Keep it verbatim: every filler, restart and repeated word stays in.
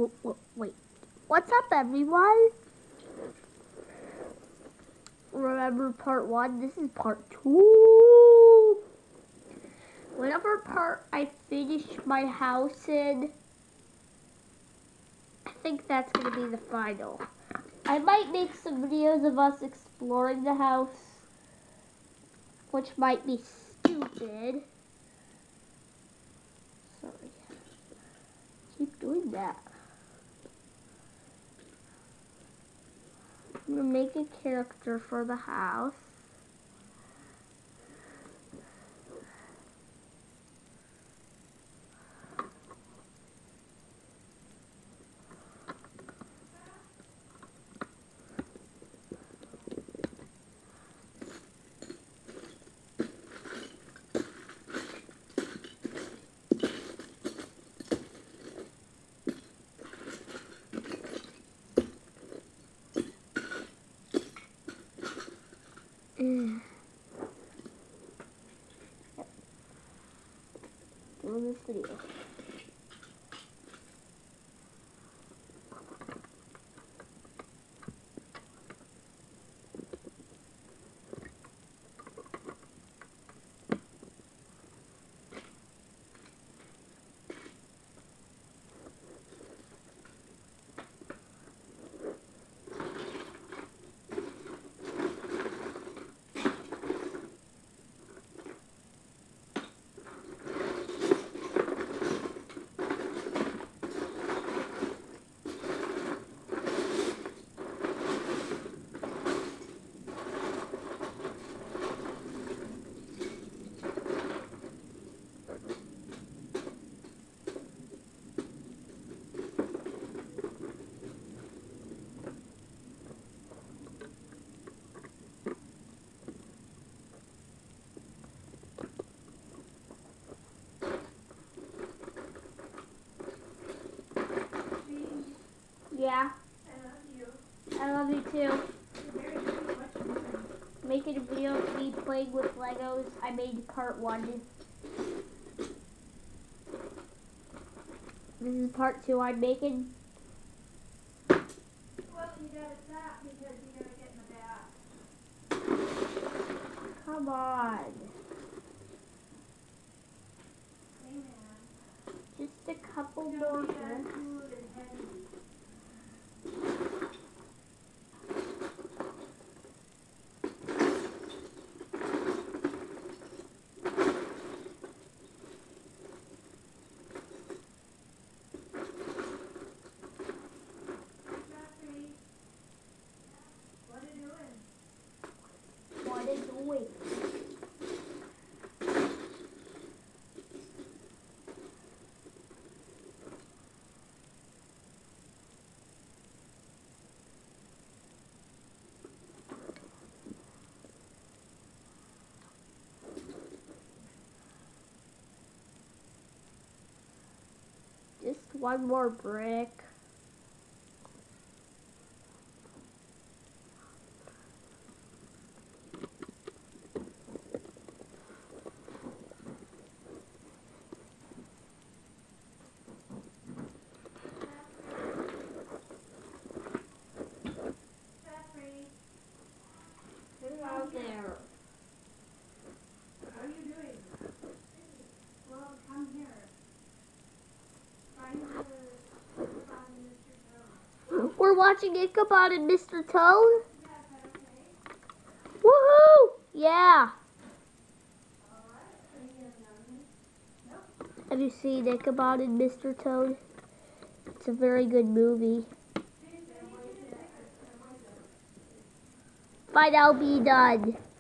w w wait. What's up, everyone? Remember part one? This is part two. Whatever part I finish my house in, I think that's going to be the final. I might make some videos of us exploring the house, which might be stupid. Sorry. Keep doing that. I'm going to make a character for the house. Mm. Doing this video. Yeah. I love you. I love you too. You're very good at what you're doing. Making a video of me playing with Legos. I made part one. This is part two I'm making. Well, you gotta stop because you're gonna get in the back. Come on. Hey, man. Just a couple Don't more be that minutes. food and heavy. Jeffrey, what are you doing? What is doing? Just one more brick. Jeffrey, Who's out there? what are you doing? Well, come here. Find the, find Mister Joe. We're watching Ichabod and Mister Toad? Yeah, is that okay? Woohoo! Yeah. All right. Are you gonna know me? Nope. Have you seen Ichabod and Mister Toad? It's a very good movie. Fine, I'll be done.